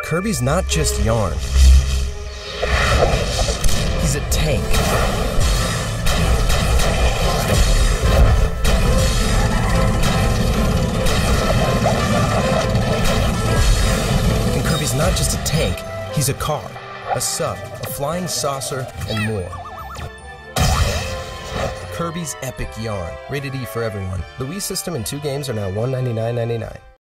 Kirby's not just yarn. He's a tank. And Kirby's not just a tank, he's a car, a sub, a flying saucer, and more. Kirby's Epic Yarn, rated E for everyone. The Wii system and 2 games are now $199.99.